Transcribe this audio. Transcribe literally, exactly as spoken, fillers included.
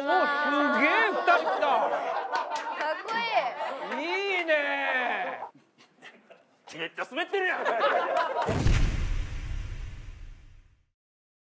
すげえふたふた。 かっこいい。 いいね。めっちゃ滑ってるやん。